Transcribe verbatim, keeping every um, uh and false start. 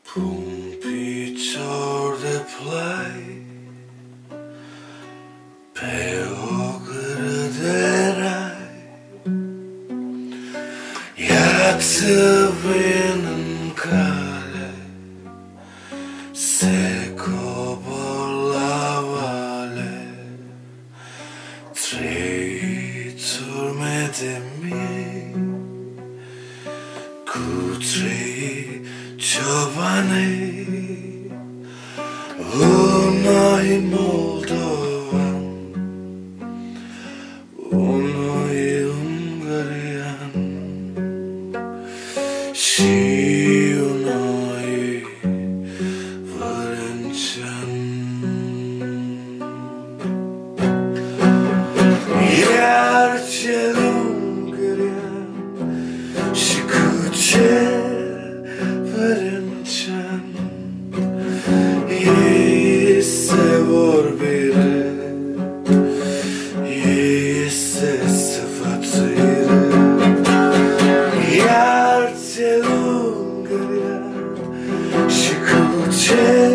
Pumpitor de play Peogre de rai Yaktı benim kale Seko borlavale Traitor medemi Kutri Giovane Unai Moldovan Unai Ungarian Și unai Vărențean Iar cel ungarian Și cu cel Vărențean Ei se vorbire Ei se sfățuire Iar cel ungarian Și cu cel